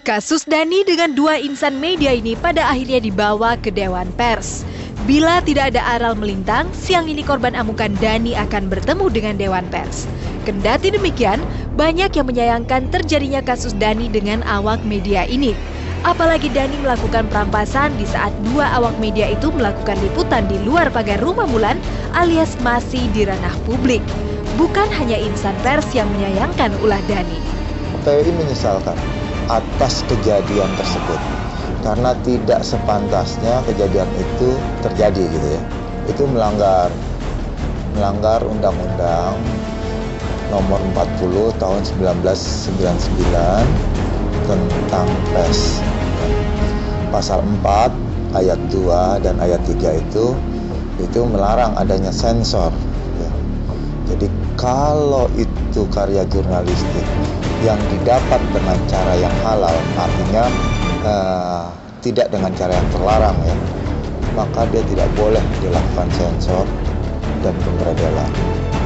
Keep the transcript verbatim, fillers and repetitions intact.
Kasus Dani dengan dua insan media ini pada akhirnya dibawa ke Dewan Pers. Bila tidak ada aral melintang, siang ini korban amukan Dani akan bertemu dengan Dewan Pers. Kendati demikian, banyak yang menyayangkan terjadinya kasus Dani dengan awak media ini. Apalagi Dani melakukan perampasan di saat dua awak media itu melakukan liputan di luar pagar Rumah Mulan alias masih di ranah publik. Bukan hanya insan pers yang menyayangkan ulah Dani. P W I menyesalkan atas kejadian tersebut karena tidak sepantasnya kejadian itu terjadi gitu ya. Itu melanggar melanggar undang-undang nomor empat puluh tahun seribu sembilan ratus sembilan puluh sembilan tentang pers. Pasal empat ayat dua dan ayat tiga itu itu melarang adanya sensor ya. Jadi kalau itu karya jurnalistik yang didapat dengan cara yang halal, artinya uh, tidak dengan cara yang terlarang ya, maka dia tidak boleh dilakukan sensor dan pemberedelan.